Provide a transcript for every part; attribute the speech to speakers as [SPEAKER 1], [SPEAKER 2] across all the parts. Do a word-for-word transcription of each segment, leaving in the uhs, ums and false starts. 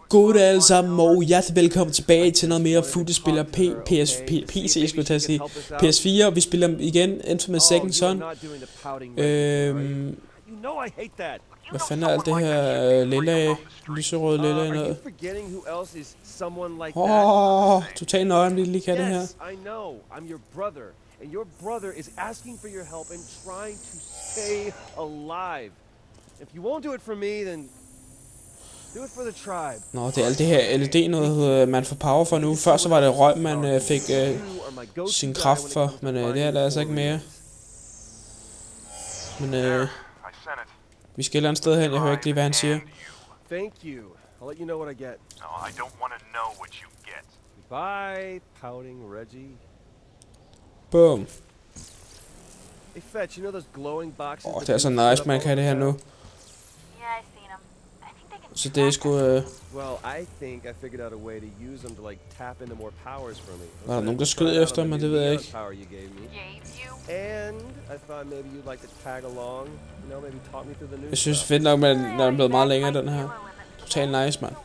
[SPEAKER 1] Goddag alle sammen, og hjertelig velkommen tilbage til noget mere Footespiller P S P C, skulle jeg til at sige. P S fire, vi spiller igen Infamous Second Son. Øhm, hvad fanden er alt det her lilla, lyserøde lilla noget? Åh, oh, totalt nøje, om det lige kan det her. And your brother is asking for your help and trying to stay alive. If you won't do it for me, then do it for the tribe. Nå, det er alt det her L E D noget, man får power for nu. Før så var det røg, man øh, fik øh, sin kraft for, men øh, det er der altså ikke mere. Men øh, vi skal et eller andet sted hen, jeg hører ikke lige, hvad han siger. Thank you. I'll let you know what I get. No, I don't want to know what you get. Bye, pouting Reggie. Boom. Hey Fetch, you know those glowing boxes? Åh, oh, det er så nice, man kan det her nu. Så det er sgu øh... Var der nogen, der skød efter mig? Det ved jeg ikke. Jeg synes fedt nok, at den er blevet meget længere, den her. Total nice, mand.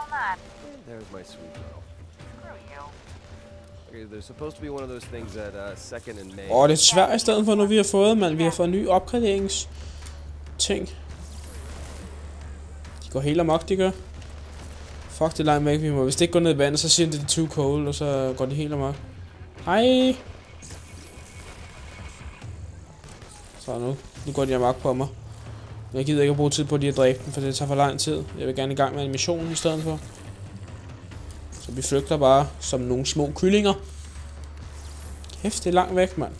[SPEAKER 1] Åh, oh, det er svært i stedet for, når vi har fået, man. Vi har fået en ny opgraderingsting. De går helt amok, de gør. Fuck, det er langt væk, vi må. Hvis det ikke går ned i vandet, så siger det, det er too cold, og så går det helt amok. Hej! Så nu, nu går de amok på mig. Jeg gider ikke at bruge tid på, at de har dræbt dem, for det tager for lang tid. Jeg vil gerne i gang med en mission i stedet for. Så vi flygter bare som nogle små kyllinger. Kæft, det er langt væk, mand.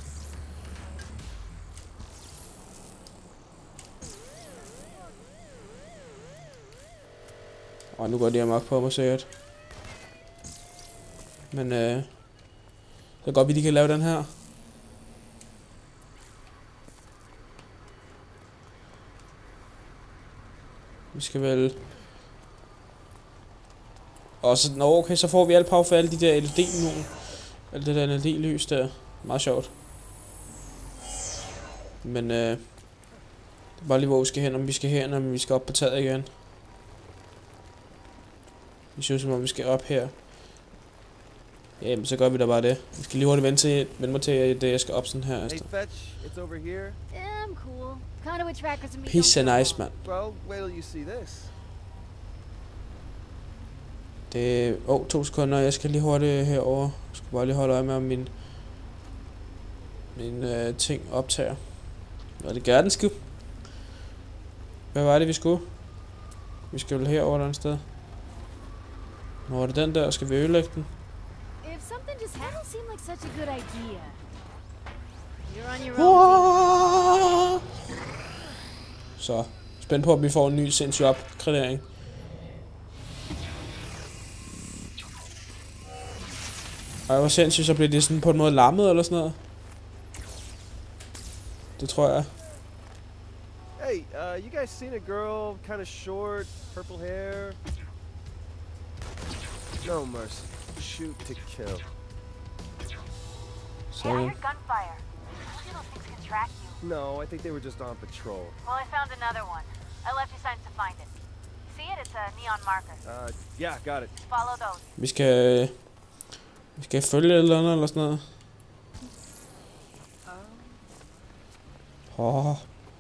[SPEAKER 1] Og nu går de amok på mig sikkert. Men øh, det er godt, at vi lige kan lave den her. Vi skal vel... Og så, nå, okay, så får vi alt power for alle de der L E D nu. Alt det der L E D-lys der. Meget sjovt. Men øh, det er bare lige, hvor vi skal hen, om vi skal hen, om vi skal op på taget igen. Vi synes, som om vi skal op her. Jamen, så gør vi da bare det. Vi skal lige hurtigt vente til, vente mig til, at jeg skal op sådan her. Altså. Pisse nice, mand. Det er... Åh, oh, to sekunder. Jeg skal lige hurtigt herover. Jeg skal bare lige holde øje med, om min... Min øh, ting optager. Og det gør den sgu. Hvad var det, vi skulle? Vi skal vel herover et andet sted. Nå, er det den der? Skal vi ødelægge den? Oh! Så, spændt på, at vi får en ny sindssyg opgradering. Ej, hvor sindssygt, så bliver det sådan på en måde lammet eller sådan noget. Det tror jeg.
[SPEAKER 2] Hey, uh, you guys seen a girl, kind of short, purple hair? No mercy. Shoot to kill.
[SPEAKER 1] So.
[SPEAKER 3] Yeah, I heard gunfire. Those little things can track you.
[SPEAKER 2] No, I think they were just on patrol.
[SPEAKER 3] Well, I found another one. I left you signs to find it. See it? It's a neon marker.
[SPEAKER 2] Uh, yeah, got it.
[SPEAKER 3] Follow those.
[SPEAKER 1] Vi skal... Vi skal følge et eller andet eller sådan noget. Åh. Oh.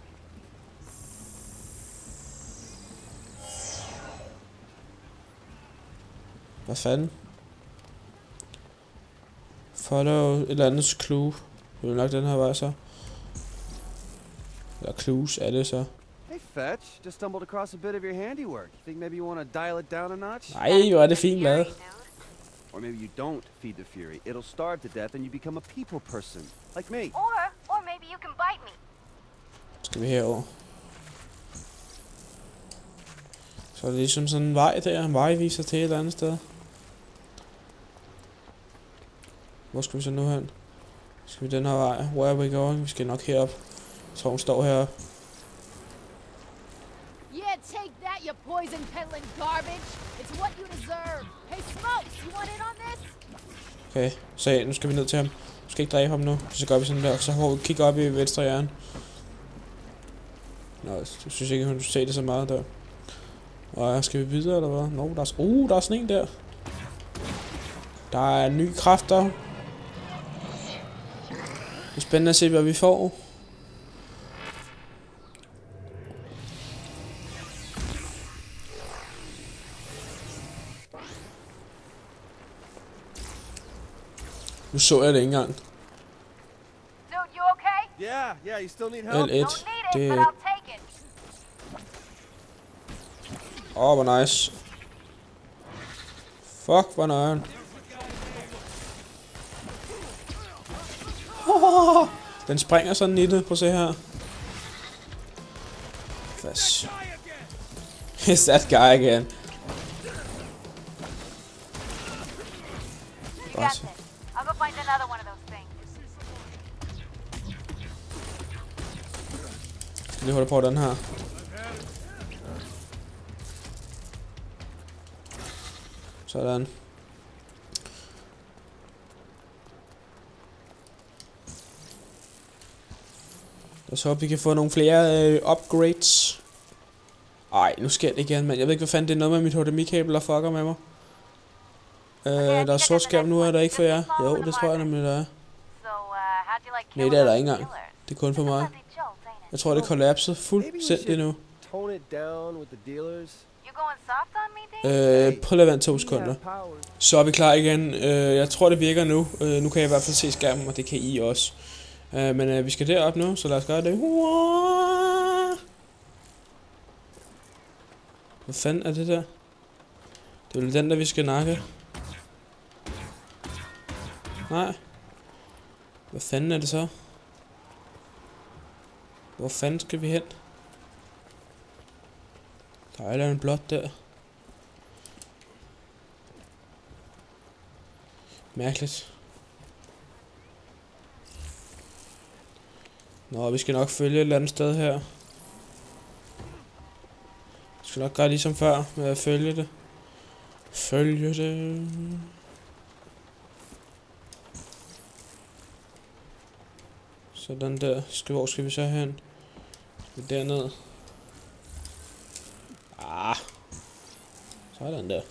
[SPEAKER 1] Hvad fanden? Follow et eller andet clue. Det er nok den her vej så. Eller clues er det så.
[SPEAKER 2] Hey Fetch, just stumbled across a bit of your handiwork. Think maybe you want to dial it down a notch?
[SPEAKER 1] Nej, hvor er det fint lavet.
[SPEAKER 2] Or maybe you don't feed the fury. It'll starve to death and you become a people person. Like me.
[SPEAKER 3] Or, or maybe you can bite me.
[SPEAKER 1] Skal vi herover? Så er det ligesom sådan en vej der. En vej viser til et eller andet sted. Hvor skal vi så nu hen? Skal vi den her vej? Where are we going? Vi skal nok herop. Jeg tror hun står heroppe.
[SPEAKER 4] Yeah, take that, you poison peddling garbage. It's what you deserve. Hey, Smokes, you want in on this?
[SPEAKER 1] Okay, så nu skal vi ned til ham. Du skal ikke dræbe ham nu. Så gør vi sådan der. Så får vi kigge op i venstre hjørne. Nå, jeg synes ikke, hun ser det så meget der.
[SPEAKER 5] Og skal vi videre, eller hvad? Nå, der er, uh, der er sådan en der. Der er nye kræfter. Det er spændende at se, hvad vi får. Nu så jeg det ikke engang.
[SPEAKER 3] Dude, you okay?
[SPEAKER 1] Yeah, yeah, you still need help?
[SPEAKER 5] L et.
[SPEAKER 3] Don't need it,
[SPEAKER 5] Det
[SPEAKER 3] but
[SPEAKER 5] er...
[SPEAKER 3] I'll take it.
[SPEAKER 5] Åh, oh, hvor nice. Fuck, hvor nøjeren. Oh, den springer sådan i det. Prøv at se her. Fast. It's that guy again.
[SPEAKER 3] You got this. I'll go find another one of those things.
[SPEAKER 5] Skal lige holde på den her. Sådan. Lad os håbe, vi kan få nogle flere øh, upgrades. Ej, nu sker det igen, men jeg ved ikke, hvad fanden det er noget med mit H D M I-kabel, der fucker med mig. Øh, der er sort skærm nu, er der ikke for jer? Jo, det tror jeg nemlig, der er. Nej, det er der ikke engang. Det er kun for mig. Jeg tror, det er kollapset fuldstændig nu.
[SPEAKER 1] Tone it down with the dealers.
[SPEAKER 5] Øh, prøv lige at vente to sekunder. Så er vi klar igen. Øh, jeg tror, det virker nu. Øh, nu kan jeg i hvert fald se skærmen, og det kan I også. Øh, men øh, vi skal derop nu, så lad os gøre det. Hvad fanden er det der? Det er vel den der, vi skal nakke. Nej. Hvad fanden er det så? Hvor fanden skal vi hen? Der er en blot der. Mærkeligt. Nå, vi skal nok følge et eller andet sted her. Vi skal nok gøre ligesom før med at følge det. Følge det. Sådan der. Skal, hvor skal vi så hen? Skal vi derned? Ah. Sådan der.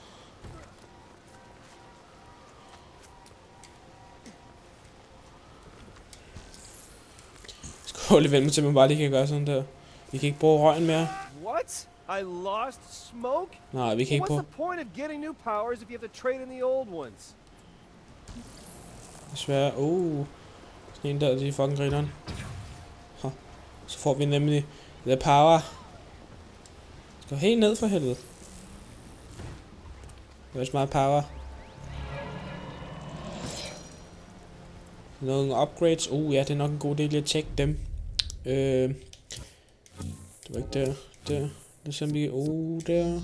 [SPEAKER 5] Skål lige vente mig til, man bare lige kan gøre sådan der. Vi kan ikke bruge røgen mere.
[SPEAKER 1] What? I lost smoke?
[SPEAKER 5] Nej, vi kan ikke
[SPEAKER 1] What's
[SPEAKER 5] bruge.
[SPEAKER 1] the point of getting new powers if you have to trade in the old ones?
[SPEAKER 5] Desværre. Uh. Sådan en der, de er fucking grineren. Huh. Så får vi nemlig the power. Skal helt ned for helvede. Det er så meget power. Nogle upgrades. Uh, ja, det er nok en god del at tjekke dem. Øh. Det var ikke der. Der. Lad os se om vi... Uh, der.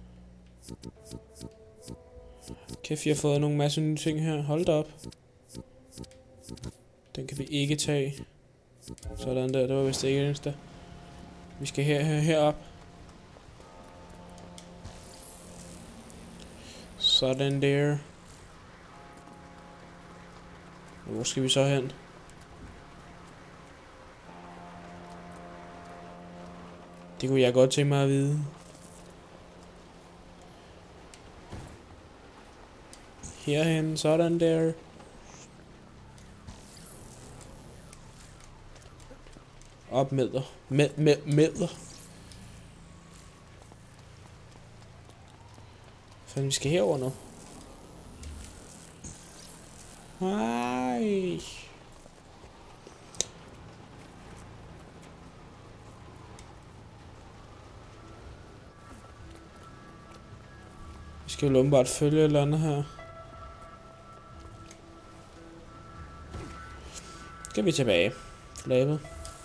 [SPEAKER 5] Kæft, vi har fået nogle masse nye ting her. Hold da op. Den kan vi ikke tage. Sådan der. Det var vist det eneste. Vi skal her, her, herop. Sådan der. Hvor skal vi så hen? Det kunne jeg godt tænke mig at vide. Herhen, sådan der. Op med dig. Med, med, med dig. Fanden, vi skal herover nu. Nej. Vi skal jo åbenbart følge et eller andet her. Skal vi tilbage. Flabet.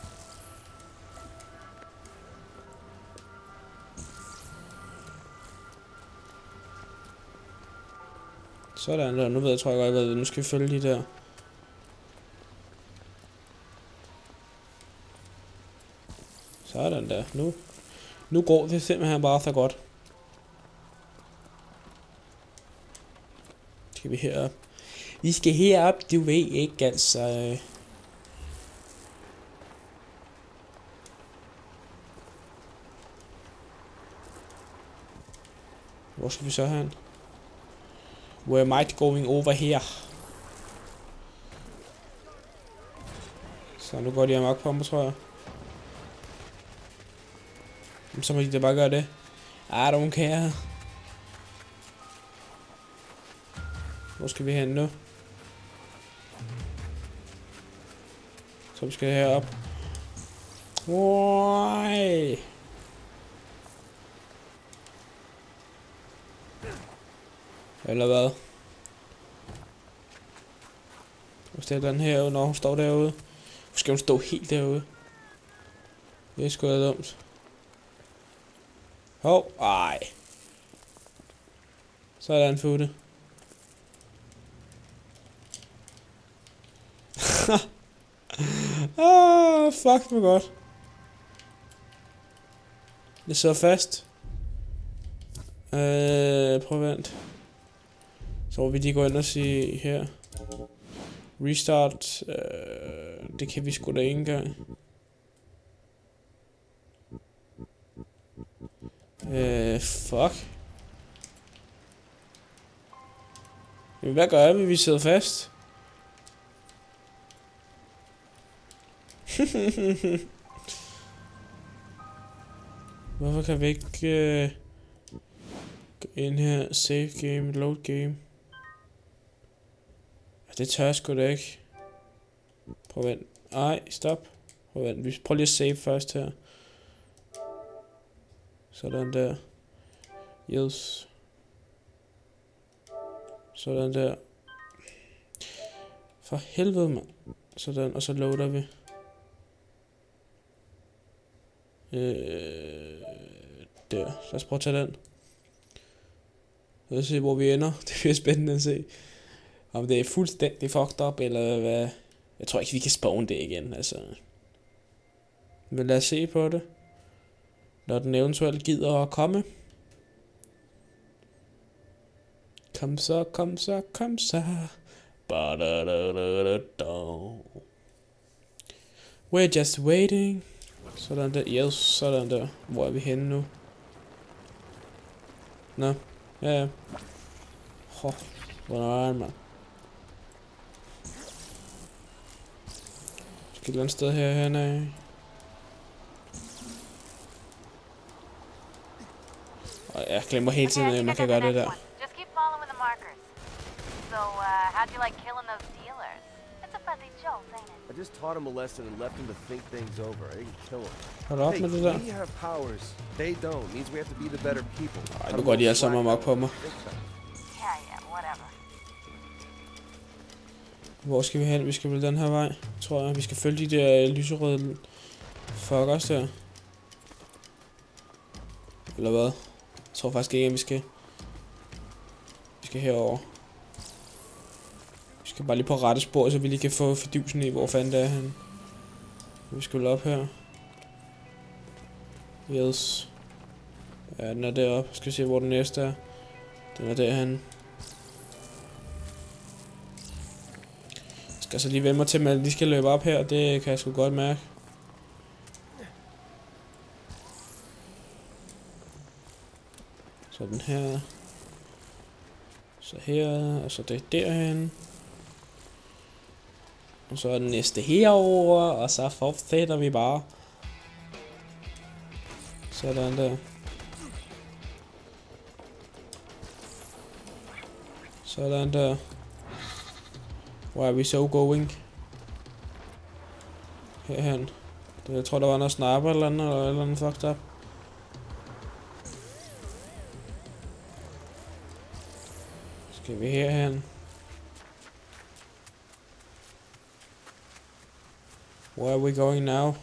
[SPEAKER 5] Sådan der. Nu ved jeg, tror jeg godt, hvad nu skal vi følge de der. Sådan der. Nu, nu går det simpelthen bare så godt. Skal vi herop? Vi skal herop, du ved ikke, altså. Hvor skal vi så hen? Where might going over here? Så nu går de amok på mig, tror jeg. Så må de da bare gøre det. I don't care. Hvor skal vi hen nu? Så vi skal herop. Why? Eller hvad? Hvor står den herude, når hun står derude? Hvor skal hun stå helt derude? Det er sgu da dumt. Hov, ej. Så er der en futte. Ah, fuck mig godt. Det sidder fast. Øh, prøv at vent. Så vi lige gå ind og sige her. Restart. Øh, det kan vi sgu da ikke engang. Øh, fuck. Jamen, hvad gør vi? Vi sidder fast. Hvorfor kan vi ikke øh, gå ind her? Save game, load game. Det tør jeg sgu da ikke. Prøv at vent. Ej, stop. Prøv at vent. Vi prøver lige at save først her. Sådan der. Yes. Sådan der. For helvede, mand. Sådan, og så loader vi. Øh, der. Lad os prøve at tage den. Lad os se, hvor vi ender. Det bliver spændende at se. Om det er fuldstændig fucked up, eller hvad. Jeg tror ikke, vi kan spawne det igen, altså. Men lad os se på det. Når den eventuelt gider at komme. Kom så, kom så, kom så. We're just waiting. Sådan der, yes, sådan der. Hvor er vi henne nu? Nå, ja ja. Hå, hvor er den, mand? Skal et eller andet sted herhen af. Og jeg glemmer hele tiden, at man kan gøre det der.
[SPEAKER 3] Just keep following the markers. So, uh, how'd you like killing those dealers? It's a fuzzy jolt, ain't it?
[SPEAKER 1] I just taught him a lesson and left him to think things over. I didn't kill him.
[SPEAKER 5] Hold op med det der.
[SPEAKER 1] We have powers. They don't. Means we have to be the better people.
[SPEAKER 5] Ej, nu går de alle sammen amok på mig.
[SPEAKER 3] Yeah, yeah, whatever.
[SPEAKER 5] Hvor skal vi hen? Vi skal vel den her vej, tror jeg. Vi skal følge de der lyserøde fuckers der. Eller hvad? Jeg tror faktisk ikke, at vi skal... Vi skal herover. Vi skal bare lige på rette spor, så vi lige kan få fidusen i, hvor fanden det er henne. Vi skal op her. Yes. Ja, den er deroppe. Skal vi se, hvor den næste er. Den er derhenne. Jeg skal så lige vende mig til, at man lige skal løbe op her. Det kan jeg sgu godt mærke. Sådan her. Så her, og så det derhen. Og så er den næste herover, og så fortsætter vi bare. Sådan der. Sådan der. Where are we so going? Herhen. Det, jeg tror, der var noget sniper eller andet, eller eller andet fucked up. Skal vi herhen? Where are we going now?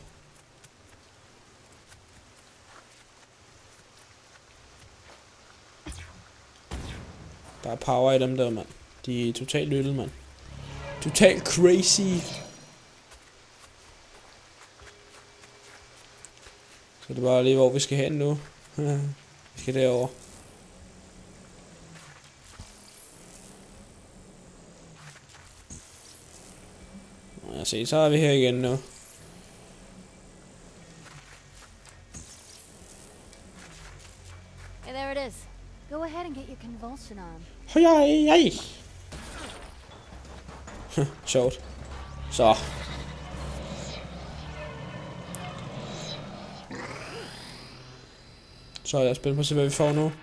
[SPEAKER 5] Der er power i dem der, mand. De er totalt lyttet, mand. Totalt crazy. Så det er bare lige, hvor vi skal hen nu. Vi skal derover. Lad os se, så er vi her igen nu.
[SPEAKER 4] Hey, there it is. Go ahead and get your convulsion on.
[SPEAKER 5] Hej, hej. Sjovt. Så. Så er jeg spændt på at se, hvad vi får nu.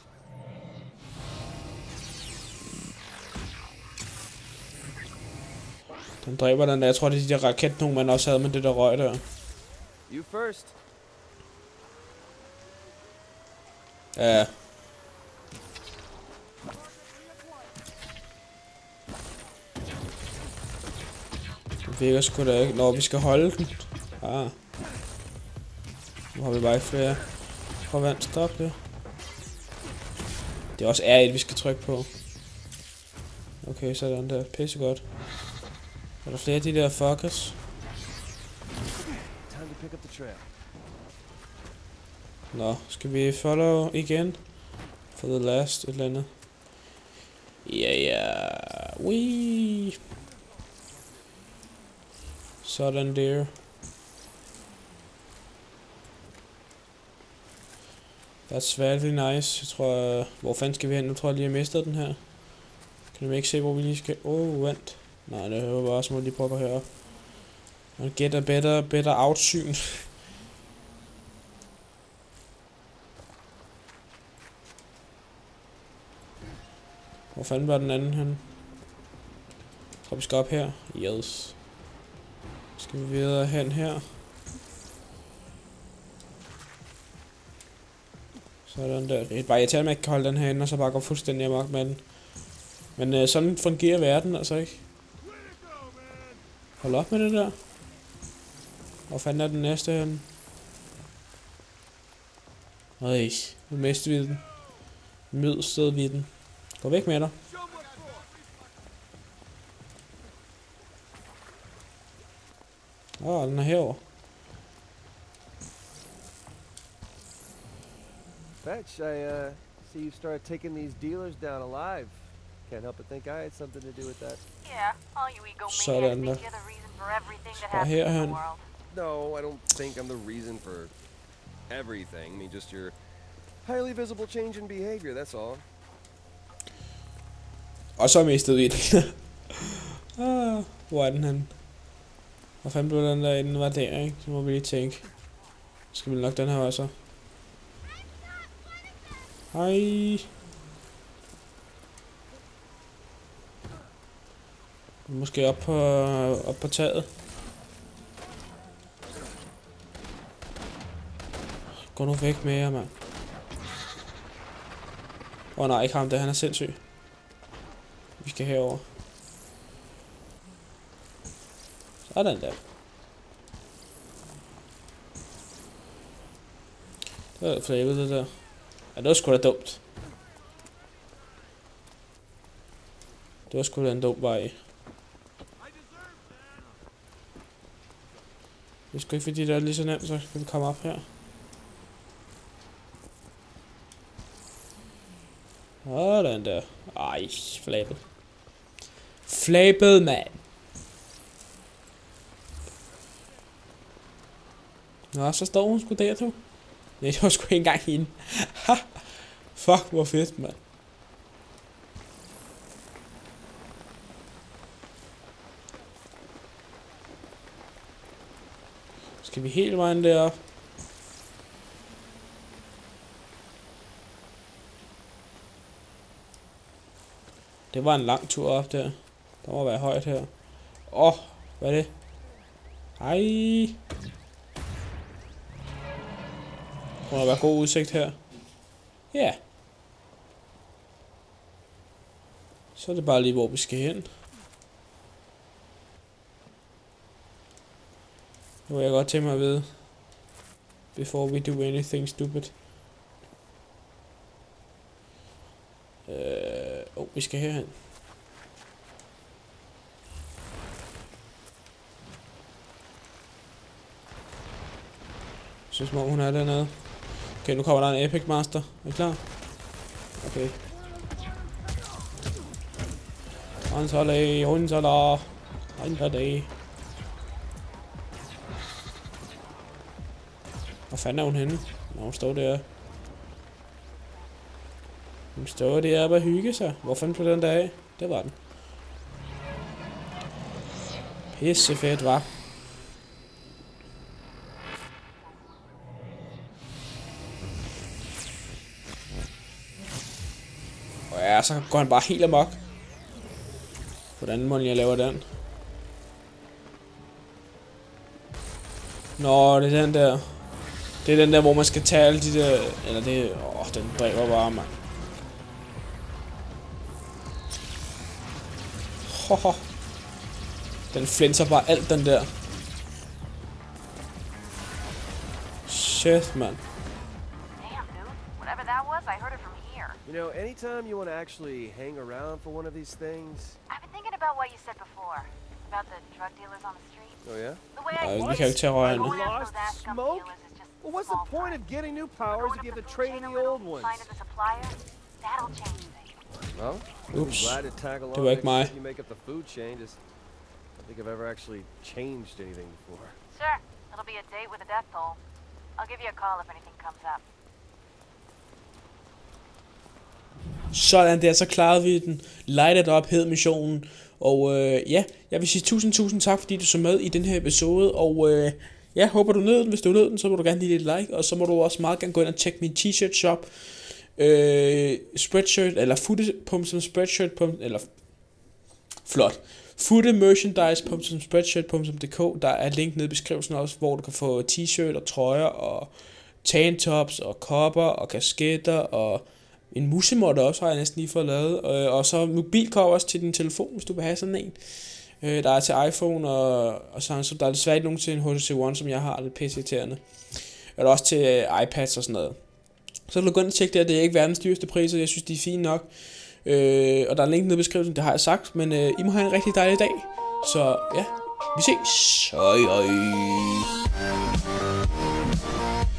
[SPEAKER 5] Den dræber den der. Jeg tror, det er de der raketnum, man også havde med det der røg der.
[SPEAKER 1] You first.
[SPEAKER 5] Ja. Det virker sgu da ikke. Når vi skal holde den. Ah. Nu har vi bare ikke flere. Prøv vand, stop det. Det er også R et, vi skal trykke på. Okay, sådan der. Pissegodt. Er der flere af de der fuckers?
[SPEAKER 1] Time to pick up the trail.
[SPEAKER 5] Nå, skal vi follow igen? For the last et eller andet. Ja, ja. Wee. Sådan der. That's very nice. Jeg tror, uh, hvor fanden skal vi hen? Nu tror jeg lige, jeg mistet den her. Kan du ikke se, hvor vi lige skal? Åh, oh, vent. Nej, det var bare små lige prøver herop. Man get a better, better outsyn. Hvor fanden var den anden hen? Jeg tror, vi skal op her. Yes. Skal vi videre hen her? Sådan der. Det er bare irriterende, at man ikke kan holde den her inde, og så bare gå fuldstændig amok med den. Men øh, sådan fungerer verden altså ikke. Hold op med det der. Hvor fanden er den næste henne? Øj, nu mister vi den. Mødested vi den. Gå væk med dig. Åh, oh, den er herovre.
[SPEAKER 1] Fetch, I uh, see you started taking these dealers down alive. Can't help but think I had something to do with that.
[SPEAKER 3] Yeah, all you egomaniacs
[SPEAKER 5] Sådan
[SPEAKER 3] think
[SPEAKER 5] der.
[SPEAKER 3] you're the reason for everything that
[SPEAKER 5] Bare
[SPEAKER 3] happens in the
[SPEAKER 5] herhen.
[SPEAKER 3] world.
[SPEAKER 1] No, I don't think I'm the reason for everything. I mean, just your highly visible change in behavior, that's all.
[SPEAKER 5] Og så mistede vi den. Ah, hvor er den henne? Hvor fanden blev den der inden var der, ikke? Så må vi lige tænke. Så skal vi nok den her også. Hej. Måske op på, op på taget. Gå nu væk med jer, mand. Åh oh, nej, ikke ham der, han er sindssyg. Vi skal herover. Sådan der. Det var flabet det der. Ja, det var sgu da dumt. Det var sgu da en dum vej. Det er sgu ikke fordi det er lige så nemt, så kan vi komme op her. Sådan der. Ej, flabet. Flabet, mand. Nå, så står hun sgu der, du. Nej, det var sgu ikke engang hende. Ha! Fuck, hvor fedt, mand. Skal vi hele vejen derop? Det var en lang tur op der. Der må være højt her. Åh, oh, hvad er det? Hej. Der må være god udsigt her. Ja. Yeah. Så er det bare lige, hvor vi skal hen. Det vil jeg godt tænke mig at vide. Before we do anything stupid. Øh, uh, oh, vi skal herhen. Så som om hun er dernede. Okay, nu kommer der en Epic Master. Er I klar? Okay. Onsala, onsala. Onsala. Hvor fanden er hun henne? Nå, hun står der. Den står deroppe og hygge sig. Hvor fanden blev den der af? Det var den. Pisse fedt, var. Og ja, så går han bare helt amok. Hvordan må jeg lave den? Nå, det er den der. Det er den der, hvor man skal tage alle de der... Eller det... Åh, den dræber bare, mand. Hoho. Den flinser bare alt, den der. Shit, man.
[SPEAKER 3] Damn, dude. Whatever that was, I heard it from here.
[SPEAKER 1] You know, anytime you want to actually hang around for one of these things...
[SPEAKER 3] I've been thinking about what you said before. About the drug dealers on the street.
[SPEAKER 1] Oh, yeah?
[SPEAKER 3] The way I
[SPEAKER 5] Nej,
[SPEAKER 3] see
[SPEAKER 5] vi kan jo
[SPEAKER 3] it,
[SPEAKER 5] ikke tage røgen.
[SPEAKER 3] going after
[SPEAKER 1] Lost
[SPEAKER 3] those ass scum
[SPEAKER 1] smoke?
[SPEAKER 3] dealers is just
[SPEAKER 1] Well, what's
[SPEAKER 3] small
[SPEAKER 1] the point
[SPEAKER 3] fry.
[SPEAKER 1] of getting new
[SPEAKER 3] Going
[SPEAKER 1] powers
[SPEAKER 3] up
[SPEAKER 1] if you have
[SPEAKER 3] the
[SPEAKER 1] to
[SPEAKER 3] food
[SPEAKER 1] train
[SPEAKER 3] chain
[SPEAKER 1] in
[SPEAKER 3] a
[SPEAKER 1] the
[SPEAKER 3] little,
[SPEAKER 1] old ones?
[SPEAKER 3] finding the supplier, that'll change things.
[SPEAKER 1] Well,
[SPEAKER 5] Oops.
[SPEAKER 1] I'm glad to tag along
[SPEAKER 5] Det var ikke mig.
[SPEAKER 1] next time you make up the food chain. Just, I don't think I've ever actually changed anything before.
[SPEAKER 3] Sure, it'll be a date with a death toll. I'll give you a call if anything comes up.
[SPEAKER 5] Sådan der, så klarede vi den lighted up hed missionen. Og øh, ja, jeg vil sige tusind, tusind tak, fordi du så med i den her episode. Og øh, ja, håber du nød den. Hvis du nød den, så må du gerne give det et like. Og så må du også meget gerne gå ind og tjekke min t-shirt shop. Øh, spreadshirt, eller foote.spreadshirt. Eller flot. footemerchandise punktum spreadshirt punktum d k. Der er link nede i beskrivelsen også, hvor du kan få t-shirt og trøjer og tantops og kopper og kasketter og en musemotte også har jeg næsten lige fået lavet. Øh, og så mobilcovers til din telefon, hvis du vil have sådan en. Øh, der er til iPhone, og, og så, så der er desværre ikke nogen til en H T C One, som jeg har, lidt pisse-irriterende. Og der er også til øh, iPads og sådan noget. Så vil du gå ind og tjekke det, det er ikke verdens dyreste priser, jeg synes de er fine nok. Øh, og der er en link nede i beskrivelsen, det har jeg sagt, men øh, I må have en rigtig dejlig dag. Så ja, vi ses. Hej hej.